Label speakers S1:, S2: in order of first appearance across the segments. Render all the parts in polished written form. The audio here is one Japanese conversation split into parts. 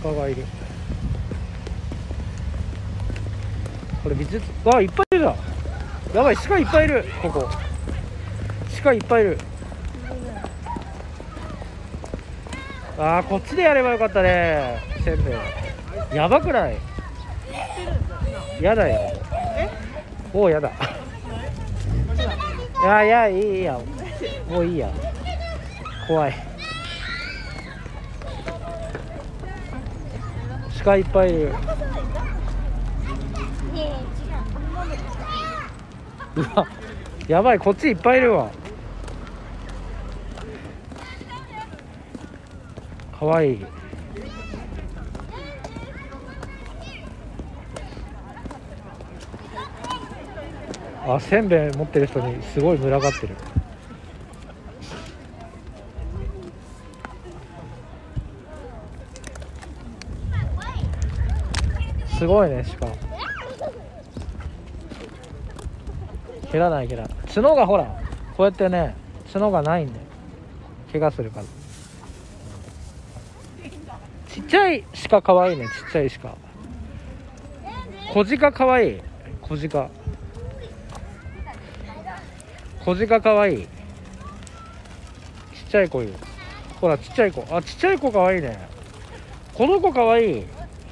S1: 鹿がいる。これ美術、わあ、いっぱいいるじゃん。やばい、鹿いっぱいいる。ここ鹿いっぱいいる。あー、こっちでやればよかったね。せんべいやばくない？やだよ。おお、やだ。いやいいや、もういいや。怖い。鹿いっぱいいる。うわ、やばい、こっちいっぱいいるわ。かわいい。あ、せんべい持ってる人にすごい群がってる。すごいね、鹿。蹴らない。角がほら、こうやってね、角がないんで怪我するから。ちっちゃい鹿かわいいね。ちっちゃい鹿。小鹿かわいい。小鹿かわいい。ちっちゃい子いる。ほら、ちっちゃい子。あ、ちっちゃい子かわいいね。この子かわいい。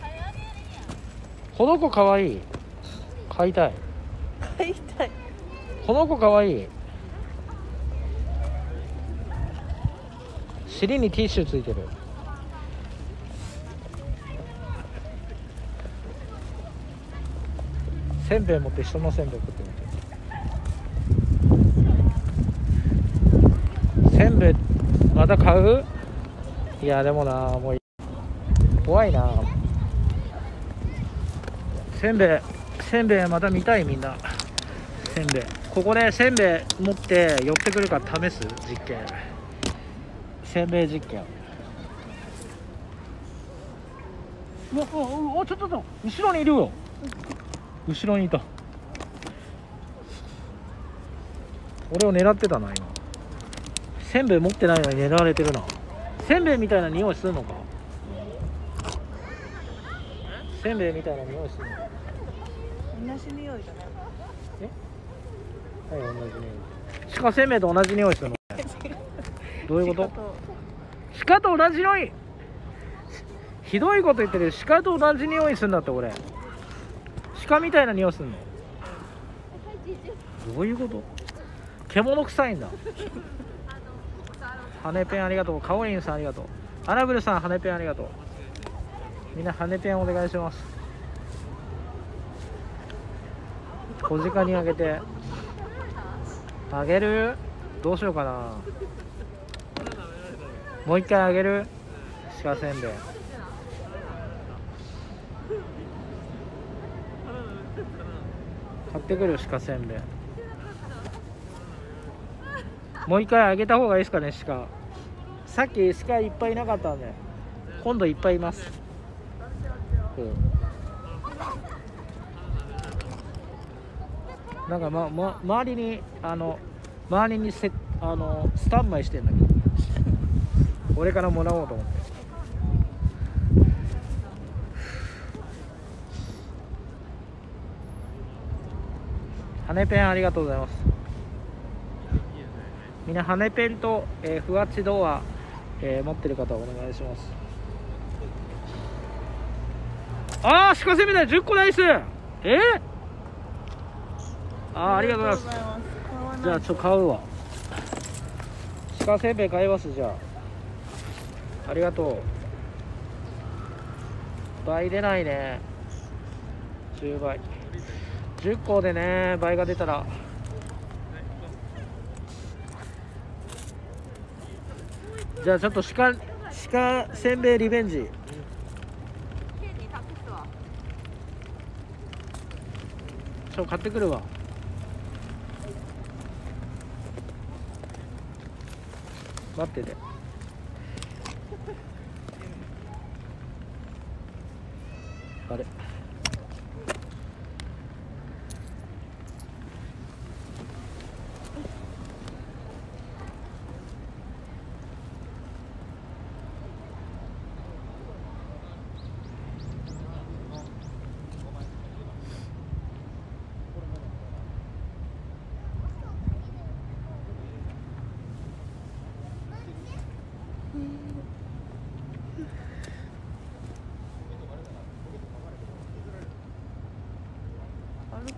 S1: この子かわいい。飼いたい。この子かわいい。尻にティッシュついてる。せんべい持って人のせんべい食ってみて。せんべいまた買う？いやでもな、もう怖いな。せんべいまた見たい。みんなせんべい、ここでせんべい持って寄ってくるから試す実験。せんべい実験。うわ、ちょっと後ろにいるよ。後ろにいた。俺を狙ってたな今。せんべい持ってないのに狙われてるな。せんべいみたいな匂いするのか。せんべいみたいな匂いするのか。
S2: 同じ匂いじゃない。
S1: はい、同じ匂い。鹿せんべいと同じ匂いするの。どういうこと？鹿と同じ匂い。ひどいこと言ってる。鹿と同じ匂いするんだって。俺鹿みたいな匂いするの。どういうこと？獣臭いんだ。羽ペンありがとう。カオリンさんありがとう。アナブルさん羽ペンありがとう。みんな羽ペンお願いします。小鹿にあげて。あげる？どうしようかな。もう一回あげる？鹿せんべい。買ってくる。鹿せんべいもう一回あげた方がいいですかね。鹿、さっき鹿いっぱいいなかったんで今度いっぱいいます。なんか周りにスタンバイしてんだけど俺からもらおうと思って。羽ペンありがとうございます。みんな羽ペンと、ふわちドア、持ってる方お願いします。ああ、鹿せんべい10個ナイス。ありがとうございます。じゃあ買うわ。鹿せんべい買います。じゃあありがとう。倍出ないね。10倍10個でね、倍が出たら。じゃあちょっと鹿せんべいリベンジ。買ってくるわ。待ってて。あれ、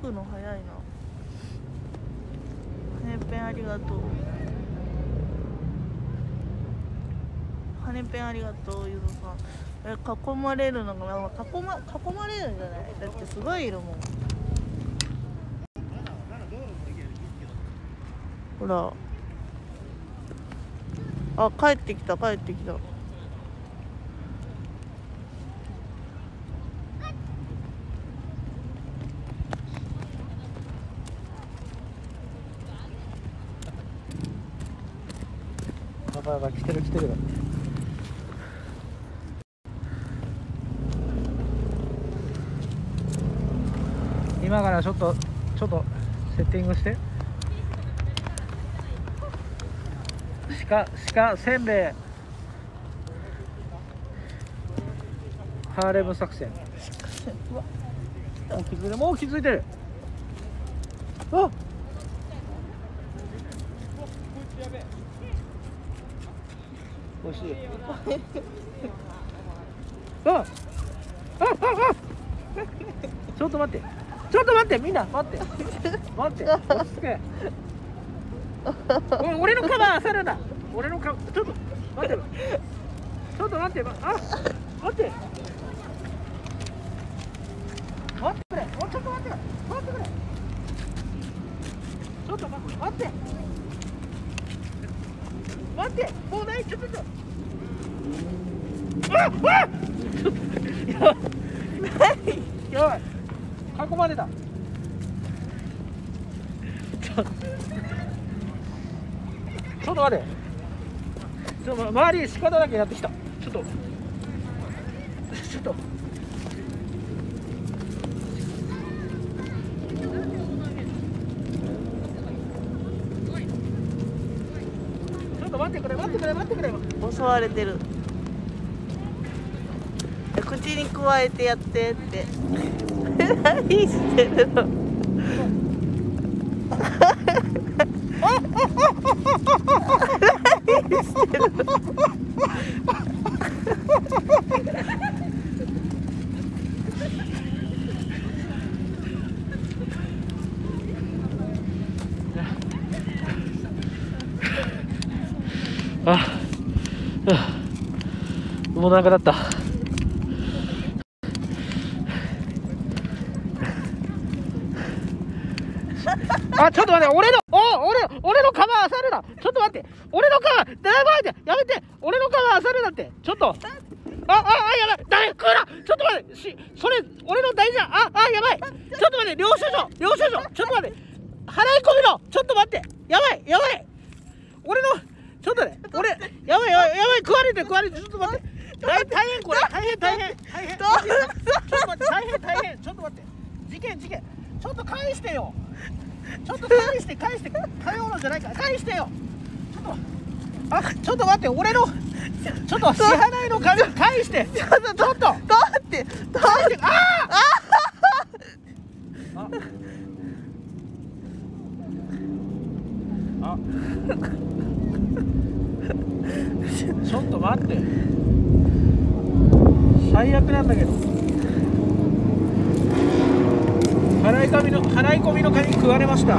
S2: くの早いな。羽ペンありがとう。羽ペンありがとうゆずさん。囲まれるのが、囲まれるんじゃない？だってすごいいるもん。ほら。あ、帰ってきた。
S1: やばいやばい、来てる。今からちょっとセッティングして。鹿せんべいハーレム作戦。もう気づいてる。あ、おいしい。あちょっと待ってみんな待って落ち着け。俺のカバー漁るな。俺のカバーちょっと待って。待ってくれ。待ってくれ。ちょっと待ってもうない。ちょっとやばい囲まれた。ちょっと待って。周り鹿だらけになってきた。ちょっと待ってくれ。
S2: 襲われてる。口にくわえてやってって何してるの？何してるの？
S1: もう長だった。あ、ちょっと待って、俺のカバー漁るな。ちょっと待って、俺のカバーやめて、俺のカバー漁るなって。ちょっとやばい、誰食うな。ちょっと待って、それ俺の大事な、やばい。ちょっと待って、領収書、ちょっと待って、払い込みの、ちょっと待って、やばい、俺の、ちょっとね、やばい、食われて、ちょっと待って、大変これ、大変、ちょっと待って、大変、ちょっと待って、事件、ちょっと返してよ。返して、通うのじゃないから、返してよ。ちょっと待って、俺の、ちょっと支払いの金返して。ちょっと
S2: どうって
S1: ちょっと待って、最悪なんだけど。払い込みの金食われました。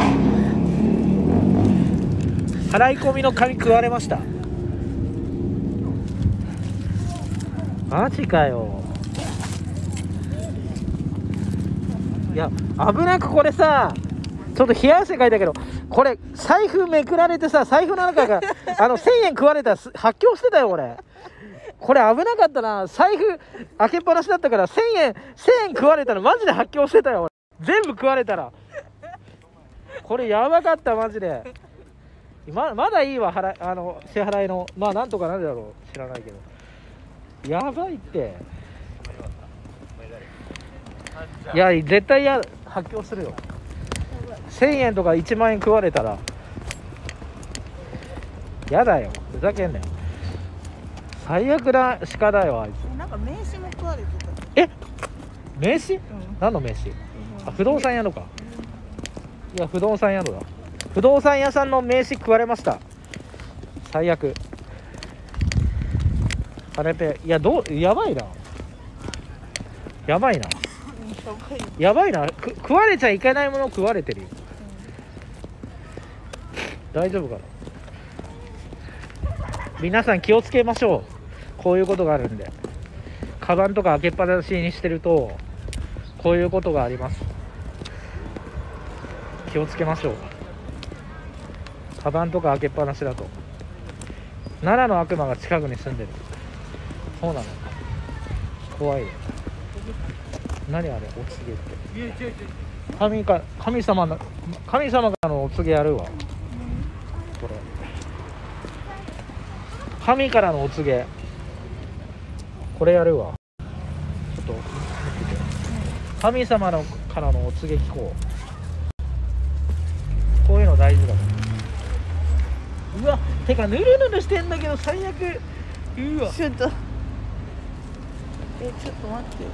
S1: マジかよ。いや、危なくこれさ、ちょっと冷や汗かいたけど、これ財布めくられてさ、財布の中が1000円食われたら発狂してたよ俺。これ危なかったな。財布開けっぱなしだったから1000円食われたらマジで発狂してたよ俺。全部食われたらこれやばかったマジで。まだいいわ、支払いの、まあなんとかなるだろう、知らないけど。やばいって。いや絶対発狂するよ。1000円とか1万円食われたらやだよ、ふざけんなよ。最悪な鹿だよあいつ。
S2: なんか名刺も食われてた。
S1: 名刺、何の名刺？不動産屋のか。いや不動産屋のだ。不動産屋さんの名刺食われました。最悪。あれペ、いややばいな。 やばいな、食われちゃいけないもの食われてるよ。大丈夫かな。皆さん気をつけましょう。こういうことがあるんで、カバンとか開けっぱなしにしてるとこういうことがあります。気をつけましょう。カバンとか開けっぱなしだと奈良の悪魔が近くに住んでる。そうなの、怖いよ。何あれ、お告げって。神様からのお告げやるわ。これ神からのお告げ、これやるわ。ちょっと見てて、神様からのお告げ聞こう。こういうの大事だ。うわ、てかぬるぬるしてんだけど最悪。うわ、
S2: ちょっとちょっと待って。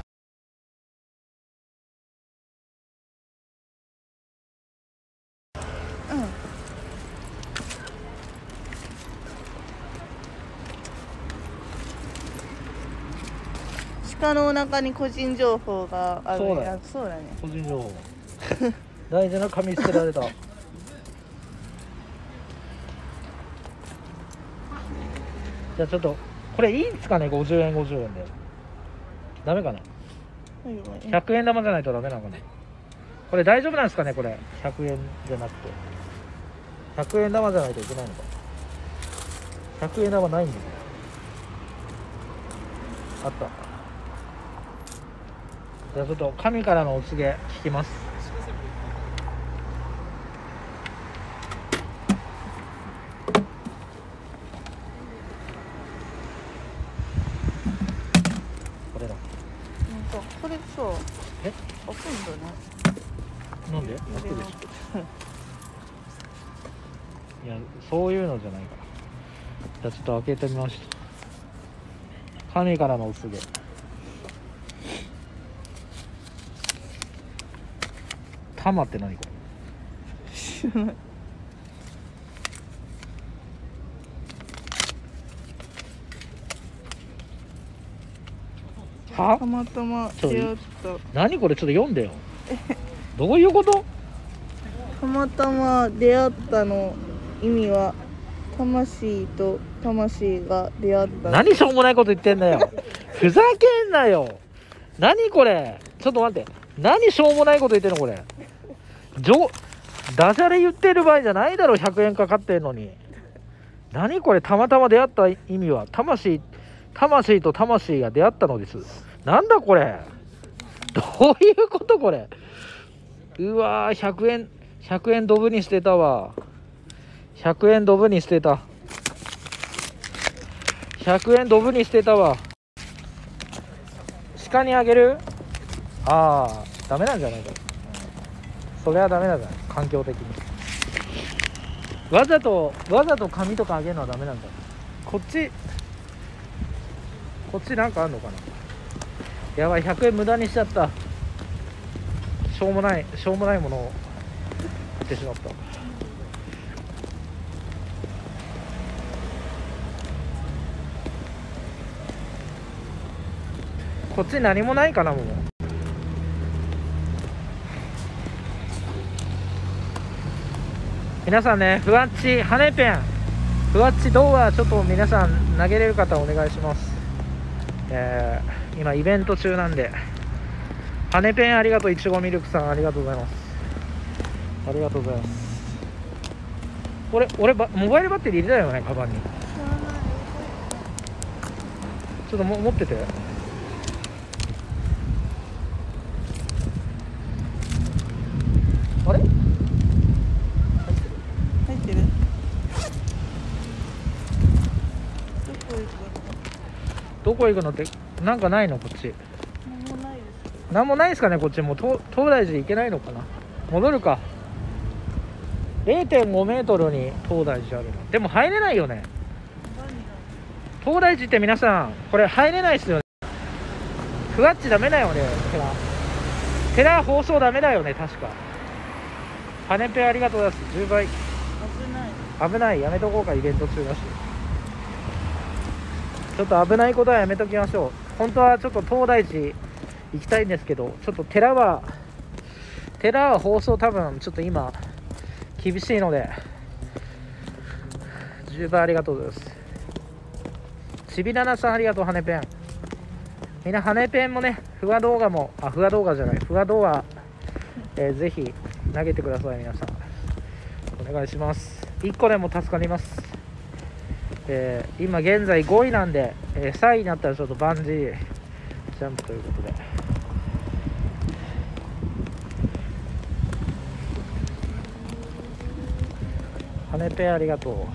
S2: 鹿のお腹に個人情報がある。
S1: そうだよ、
S2: そうだね。
S1: 個人情報大事な紙捨てられた。じゃあちょっとこれいいんですかね。50円50円でダメかな。100円玉じゃないとダメなのかな。これ大丈夫なんですかね。これ100円じゃなくて100円玉じゃないといけないのか。100円玉ないんですよ。あった。じゃあちょっと神からのお告げ聞きます。これだ。
S2: これそう。
S1: え？
S2: 開くんだね。
S1: なんで？開くでしょ。いや、そういうのじゃないから。じゃあちょっと開けてみました。神からのお告げ。玉って何これ。
S2: 知らない。
S1: は？
S2: たまたま出会った。
S1: 何これ、ちょっと読んでよ。どういうこと？
S2: たまたま出会ったの意味は魂と魂が出会った。
S1: 何しょうもないこと言ってんだよ。ふざけんなよ。何これ、ちょっと待って、何しょうもないこと言ってんのこれ。ダジャレ言ってる場合じゃないだろ。100円かかってんのに。何これ、たまたま出会った意味は魂と魂が出会ったのです。なんだこれ、どういうことこれ。うわー、100円ドブに捨てたわ。100円ドブに捨てた。100円ドブに捨てたわ。鹿にあげる？ああ、ダメなんじゃないか。それはダメなんじゃない、環境的に。わざと紙とかあげるのはダメなんだ。こっちなんかあんのかな。やばい、100円無駄にしちゃった。しょうもないものを買ってしまった。こっち何もないかな。もう皆さんね、ふわっち羽根ペン、ふわっち動画ちょっと皆さん投げれる方お願いします。今イベント中なんで。羽根ペンありがとう。いちごミルクさんありがとうございます。ありがとうございます。俺モバイルバッテリー入れたよね、カバンに。ちょっと持ってて。あれ
S2: 入ってる。
S1: どこ行くのって、なんかないのこっち。なんもないですかね。こっちもう東大寺行けないのかな。戻るか。 0.5 メートルに東大寺あるの。でも入れないよね。東大寺って皆さんこれ入れないっすよね。ふわっちダメだよね。寺放送ダメだよね確か。羽根ペンありがとうございます。10倍危ない。やめとこうか、イベント中だし。ちょっと危ないことはやめときましょう。本当はちょっと東大寺行きたいんですけど、ちょっと寺は放送多分ちょっと今厳しいので、10倍ありがとうございます。ちびななさんありがとう。羽ペン、みんな羽ペンもね、ふわ動画もふわ動画じゃない、ふわ動画、ぜひ投げてください。皆さんお願いします。1個でも助かります。今現在5位なんで、3位になったらちょっとバンジージャンプということで、羽ペンありがとう。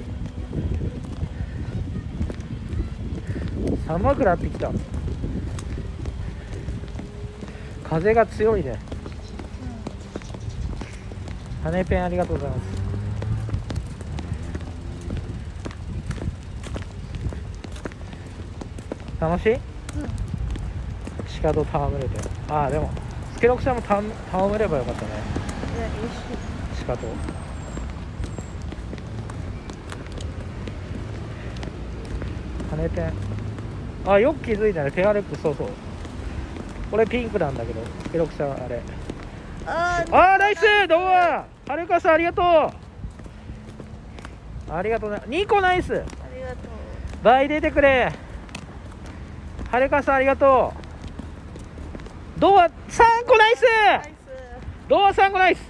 S1: 寒くなってきた。風が強いね。羽ペンありがとうございます。楽しい？鹿と戯れて。でもスケロクちゃんも戯ればよかったね。鹿と。羽ペン。よく気づいたね。ペアレックス、そうそう。これピンクなんだけど、スケロクちゃんあれ。ナイス。どうも。はるかさんありがとう。ありがとうね。2個ナイス。あ
S2: りがとう。
S1: 倍出てくれ。はるかさんありがとう。ドア3個ナイス。ドア3個ナイス。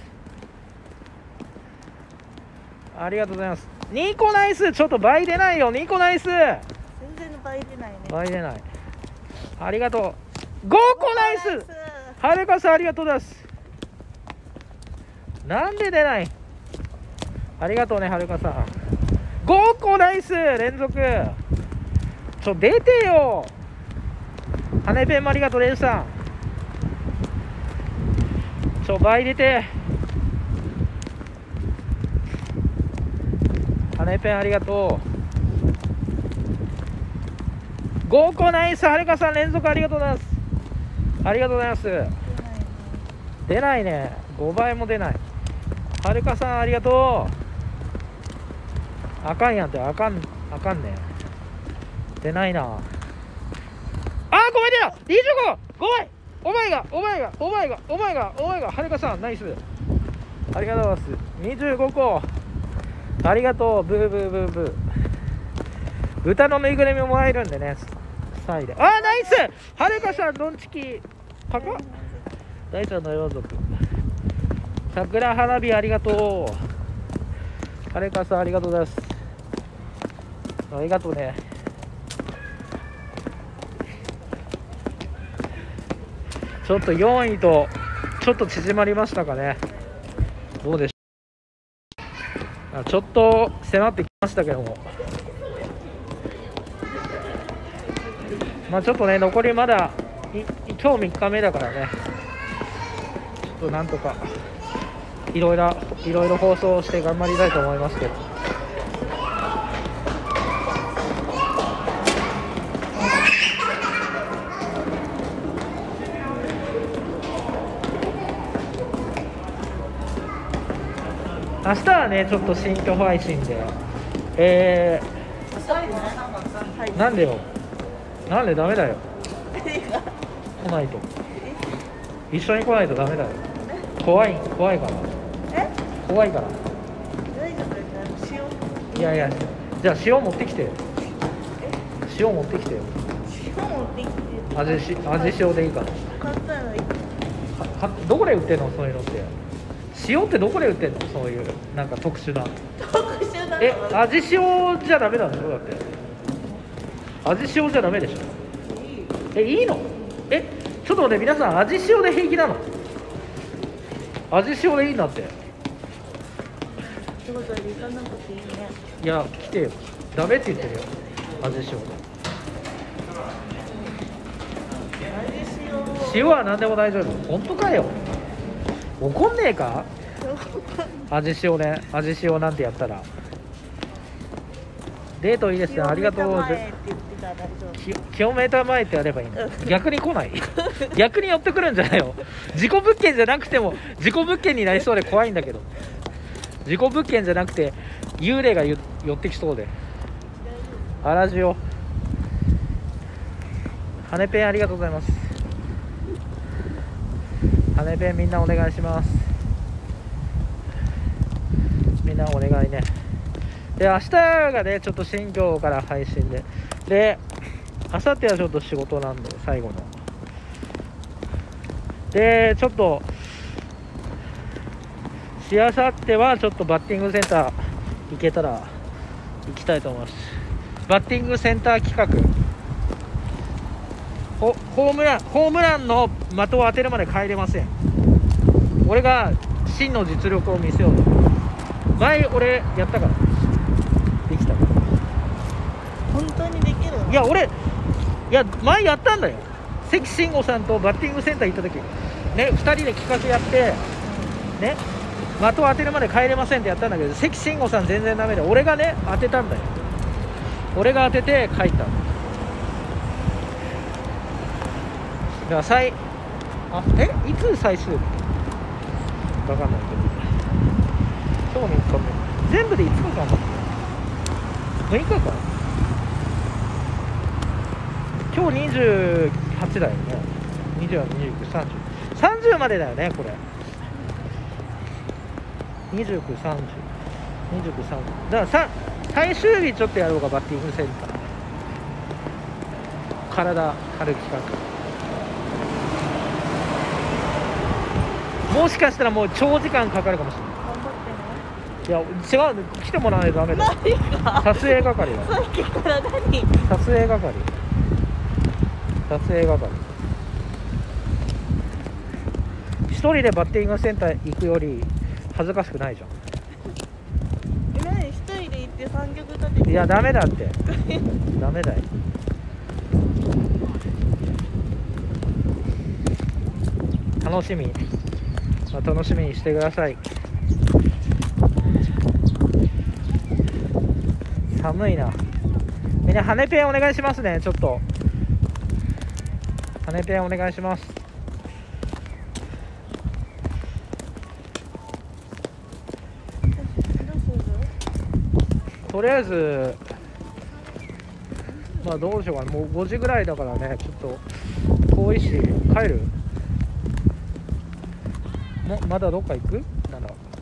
S1: ありがとうございます。2個ナイス。ちょっと倍出ないよ。2個ナイス。
S2: 全然倍出ないね。
S1: 倍出ない。ありがとう。5個ナイス。はるかさんありがとうございます。なんで出ない。ありがとうね、はるかさん。5個ナイス連続。出てよ。羽ペンもありがとう、レンさん。倍出て。羽ペンありがとう。5個ナイス。はるかさん連続ありがとうございます。ありがとうございます。出ないね。5倍も出ない。はるかさんありがとう。あかんやんって。あかんね。出ないな。5倍出た。25。5倍。お前が。はるかさんナイス。ありがとうございます。25個。ありがとう。ブーブーブーブー。豚のぬいぐるみももらえるんでね。3位で。ナイス。はるかさんドンチキパカ。大ちゃんの洋族。桜花火ありがとう。はるかさんありがとうございます。ありがとうね。ちょっと4位とちょっと縮まりましたかね。どうでしょう。ちょっと迫ってきましたけども、ちょっとね、残りまだ今日3日目だからね、ちょっとなんとかいろいろ放送して頑張りたいと思いますけど。明日はね、ちょっと新居配信で、なんでよ。なんでダメだよ。来ないと。一緒に来ないとダメだよ。怖いから。怖いから。いやいや、じゃあ塩持ってきてよ。塩持ってきてよ。味塩でいいから。どこで売ってんの、そういうのって。塩ってどこで売ってんの、そういうなんか特殊な。味塩じゃダメなんでしょ。だって味塩じゃダメでしょ。いいの？ちょっと待って、皆さん味塩で平気なの？味塩でいいんだって。
S2: ってことは行かなくていいね。
S1: いや、来てよ。ダメって言ってるよ、味塩で。塩は何でも大丈夫。本当かよ。怒んねえか。味塩ね、味塩なんてやったら。デートいいですね、ありがとう。キロメーター前ってやればいいの。逆に来ない。逆に寄ってくるんじゃないよ。事故物件じゃなくても事故物件になりそうで怖いんだけど、事故物件じゃなくて幽霊が寄ってきそうで。アラジオ羽ペンありがとうございます。 羽ペンみんなお願いします。みんなお願いね。で明日がねちょっと新居から配信で明後日はちょっと仕事なんで最後のでちょっとしあさってはちょっとバッティングセンター行けたら行きたいと思います。バッティングセンター企画ホームランの的を当てるまで帰れません。俺が真の実力を見せようと。前俺やったからできたから。
S2: 本当にできるの？
S1: いや前やったんだよ。関慎吾さんとバッティングセンター行った時ね、2人で企画やってね、的を当てるまで帰れませんってやったんだけど、関慎吾さん全然ダメで、俺がね当てたんだよ。俺が当てて帰った。だからいつ最終日分かんないけど、今日3日目全部で5日間だった。6日間今日28だよね。28、29、30、30までだよねこれ。29、30、29、30だから最終日ちょっとやろうか。バッティングセンター体張る企画、もしかしたらもう長時間かかるかもしれない。
S2: 頑張って
S1: いや違う、来てもらわないとダメだよ。
S2: ね。何が？
S1: 撮影係だ。
S2: さっきから何？
S1: 撮影係一人でバッティングセンター行くより恥ずかしくないじゃ
S2: 何？一人で行って3曲立てて。
S1: ん。いやダメだってダメだよ。楽しみにしてください。寒いな。みんな羽ペンお願いしますね。ちょっと羽ペンお願いします。とりあえずまあどうしようかな。もう5時ぐらいだからね、ちょっと遠いし帰る。まだどっか行くな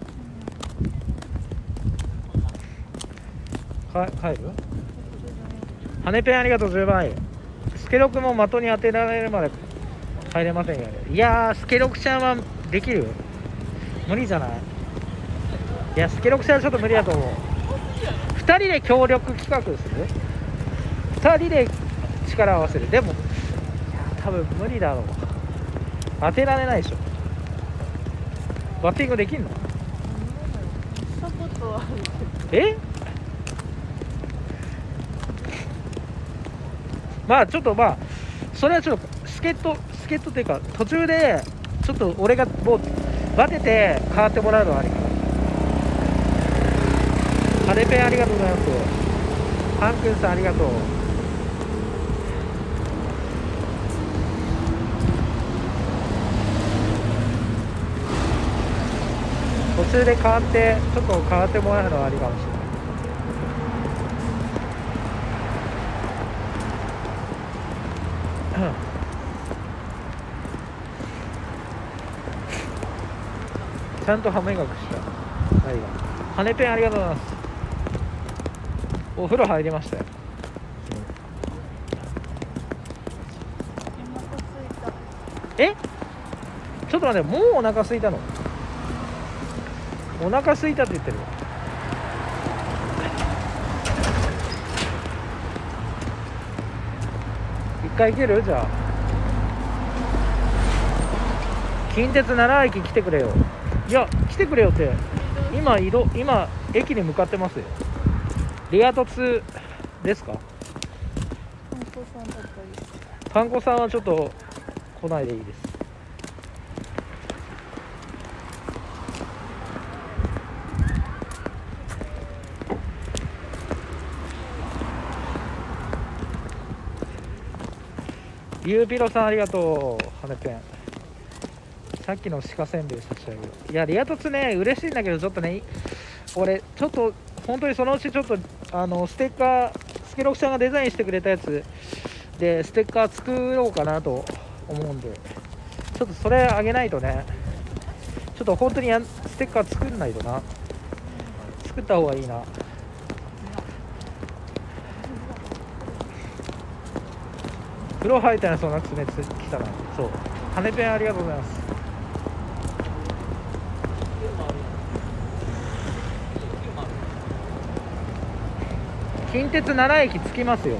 S1: ら帰る。羽ペンありがとう10倍。スケロクも的に当てられるまで帰れませんよね。いやースケロクちゃんはできる？無理じゃない？いやスケロクちゃんはちょっと無理だと思う。2人で協力企画する？2人で力を合わせる。でも多分無理だろう。当てられないでしょ。バッティングできんの？
S2: したことはある。
S1: え？まあちょっとそれはちょっと助っ人っていうか途中でちょっと俺がもうバテて変わってもらうのはありかな。羽ペンありがとうございます。ハンクンさんありがとう。途中で変わってもらうのはありかもしれない。ちゃんと歯磨きした。羽ペンありがとうございます。お風呂入りましたよ。
S2: お腹すいた。
S1: え？ちょっと待って、もうお腹空いたの？お腹空いたって言ってる。一回行ける？じゃあ近鉄奈良駅来てくれよ。いや来てくれよって今駅に向かってますよ。リア凸ですか？
S2: パン粉さんだったり。
S1: パン粉さんはちょっと来ないでいいです。ゆうぴろさんありがとう。羽ペンさっきの鹿せんべい差し上げる。いやリア凸ね嬉しいんだけど、ちょっとね俺ちょっと本当にそのうちちょっとステッカースケロクさんがデザインしてくれたやつでステッカー作ろうかなと思うんで、 ちょっとそれあげないとね。ちょっと本当にステッカー作んないとな。作った方がいいな。風呂入ったらそうなく熱来たな。そう。羽ペンありがとうございます。近鉄奈良駅着きますよ。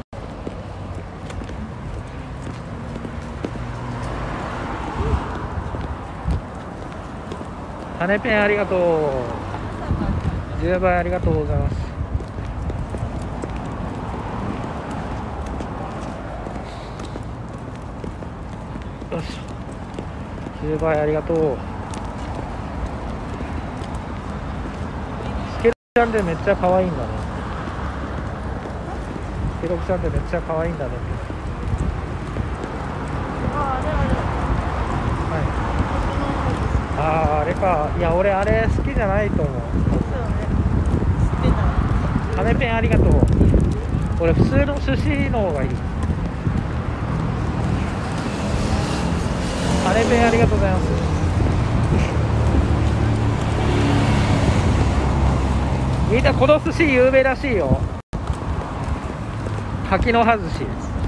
S1: 羽ペンありがとう。10倍ありがとうございます。よし。10倍ありがとう。スケロクちゃんってめっちゃ可愛いんだね。スケロクちゃんってめっちゃ可愛いんだねって。あれか。いや俺あれ好きじゃないと思う。羽ペンありがとう。俺普通の寿司の方がいい。羽ペンありがとうございます。みんなこの寿司有名らしいよ。柿の葉寿司。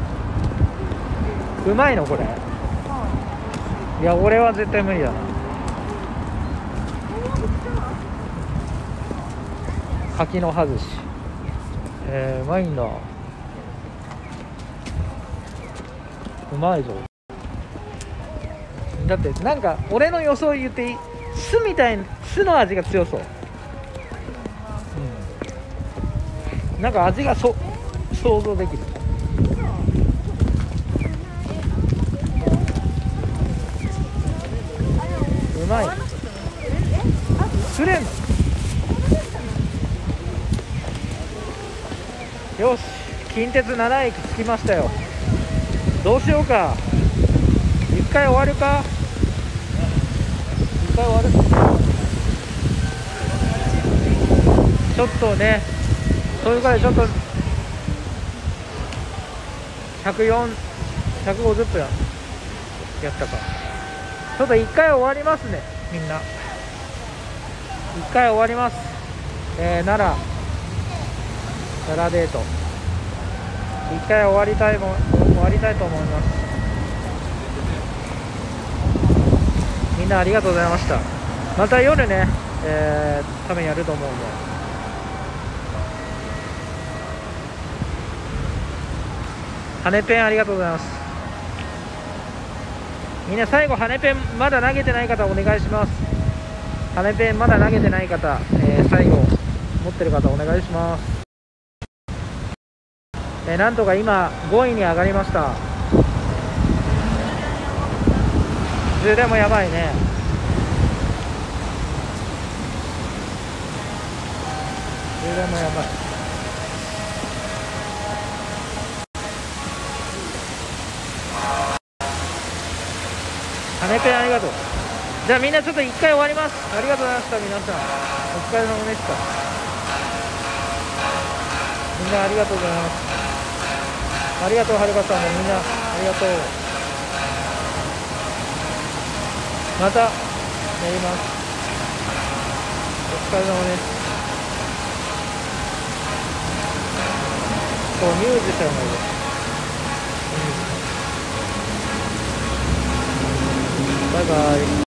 S1: うまいのこれ。いや俺は絶対無理だな。柿の葉寿司。うまいんだ。うまいぞ。だってなんか俺の予想言っていい？酢みたいに酢の味が強そう。なんか味が想像できる。うまい。作れんの？よし、近鉄奈良駅着きましたよ。どうしようか。一回終わるか。一回終わる。ちょっとね、それからちょっと150分やったか。ちょっと一回終わりますね、みんな。一回終わります。奈良デート。一回終わりたいと思います。みんなありがとうございました。また夜ね、多分やると思うんで。羽ペンありがとうございます。みんな最後羽ペンまだ投げてない方お願いします。羽ペンまだ投げてない方、最後持ってる方お願いします。なんとか今5位に上がりました。充電もやばいね。充電もやばい。羽ペンありがとう。じゃあみんなちょっと一回終わります。ありがとうございました。皆さんお疲れ様でした。みんなありがとうございます。ありがとうはるかさんもみんなありがとう。またやります。お疲れ様です。そうミュージシャンがいる。バイバイ。